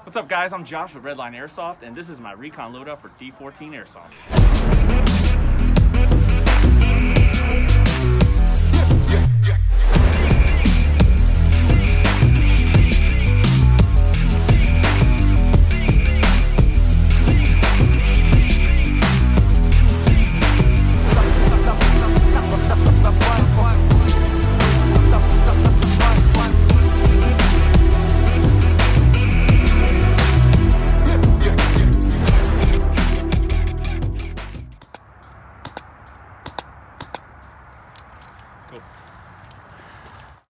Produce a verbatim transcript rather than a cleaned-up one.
What's up guys, I'm Josh with Redline Airsoft and this is my Recon loadout for D fourteen Airsoft.